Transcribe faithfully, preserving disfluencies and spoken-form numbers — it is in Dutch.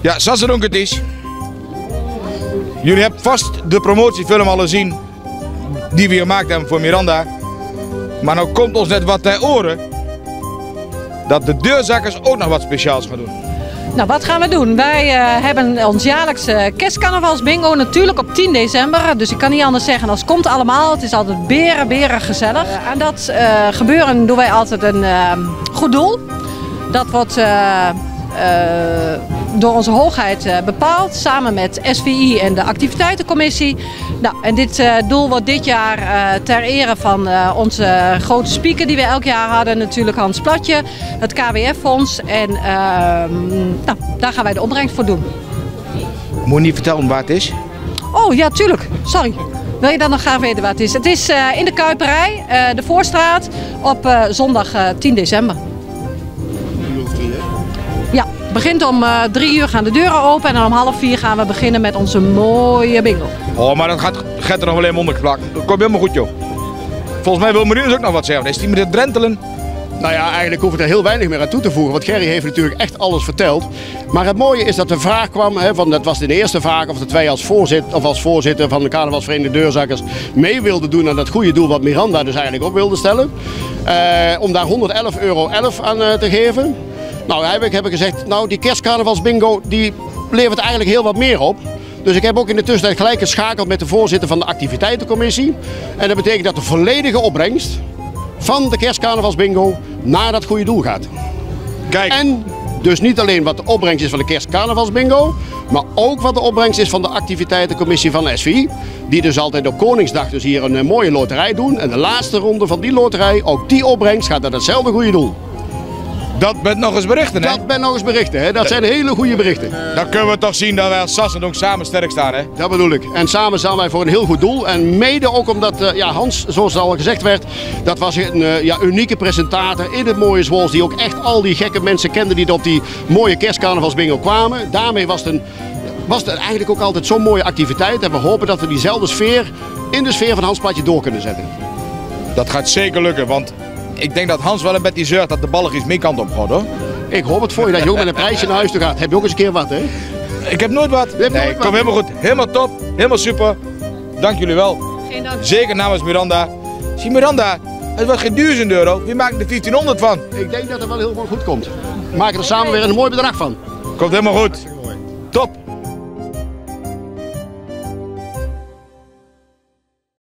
Ja, zoals het ook het is. Jullie hebben vast de promotiefilm al gezien die we gemaakt hebben voor Miranda. Maar nou komt ons net wat ter oren dat de deurzakkers ook nog wat speciaals gaan doen. Nou, wat gaan we doen? Wij uh, hebben ons jaarlijkse kerstcarnavalsbingo natuurlijk op tien december. Dus ik kan niet anders zeggen als het komt allemaal. Het is altijd beren, beren gezellig. Uh, aan dat uh, gebeuren doen wij altijd een uh, goed doel. Dat wordt uh, uh, door onze hoogheid uh, bepaald, samen met S V I en de activiteitencommissie. Nou, en dit uh, doel wordt dit jaar uh, ter ere van uh, onze grote speaker die we elk jaar hadden, natuurlijk Hans Platje, het K W F-fonds. En uh, nou, daar gaan wij de opbrengst voor doen. Moet je niet vertellen waar het is? Oh ja, tuurlijk. Sorry. Wil je dan nog graag weten waar het is? Het is uh, in de Kuiperij, uh, de Voorstraat, op uh, zondag uh, tien december. Ja, het begint om uh, drie uur gaan de deuren open en dan om half vier gaan we beginnen met onze mooie bingo. Oh, maar dat gaat, gaat er nog wel even ondergeplakt. Dat komt helemaal goed, joh. Volgens mij wil Marinus ook nog wat zeggen. Is die met het drentelen? Nou ja, eigenlijk hoef ik er heel weinig meer aan toe te voegen, want Gerry heeft natuurlijk echt alles verteld. Maar het mooie is dat de vraag kwam, hè, van, dat was de eerste vraag, of dat wij als voorzitter, of als voorzitter van de carnavalsvereniging Deurzakkers mee wilden doen aan dat goede doel wat Miranda dus eigenlijk ook wilde stellen. Uh, om daar honderdelf euro elf aan uh, te geven. Nou, heb ik, heb ik gezegd, nou die kerstcarnavalsbingo die levert eigenlijk heel wat meer op. Dus ik heb ook in de tussentijd gelijk geschakeld met de voorzitter van de activiteitencommissie. En dat betekent dat de volledige opbrengst van de kerstcarnavalsbingo naar dat goede doel gaat. Kijk. En dus niet alleen wat de opbrengst is van de kerstcarnavalsbingo, maar ook wat de opbrengst is van de activiteitencommissie van S V I. Die dus altijd op Koningsdag dus hier een, een mooie loterij doen. En de laatste ronde van die loterij, ook die opbrengst gaat naar hetzelfde goede doel. Dat bent nog eens berichten, hè? Dat ben nog eens berichten, hè? Dat zijn hele goede berichten. Dan kunnen we toch zien dat wij als Sassen ook samen sterk staan, hè? Dat bedoel ik. En samen staan wij voor een heel goed doel. En mede ook omdat uh, ja, Hans, zoals al gezegd werd, dat was een uh, ja, unieke presentator in het mooie Zwolse. Die ook echt al die gekke mensen kende die op die mooie kerstcarnavalsbingo kwamen. Daarmee was het, een, was het eigenlijk ook altijd zo'n mooie activiteit. En we hopen dat we diezelfde sfeer in de sfeer van Hans Platje door kunnen zetten. Dat gaat zeker lukken, want ik denk dat Hans wel een beetje zorgt dat de balletjes mee kant op gaat, hoor. Ik hoop het voor je dat je ook met een prijsje naar huis toe gaat. Heb je ook eens een keer wat, hè? Ik heb nooit wat. Nee, nooit kom wat. Helemaal goed. Helemaal top. Helemaal super. Dank jullie wel. Geen dank. Zeker namens Miranda. Zie Miranda, het wordt geen duizend euro. Wie maakt er vijftienhonderd van? Ik denk dat het wel heel goed komt. We maken er samen weer een mooi bedrag van. Komt helemaal goed. Top.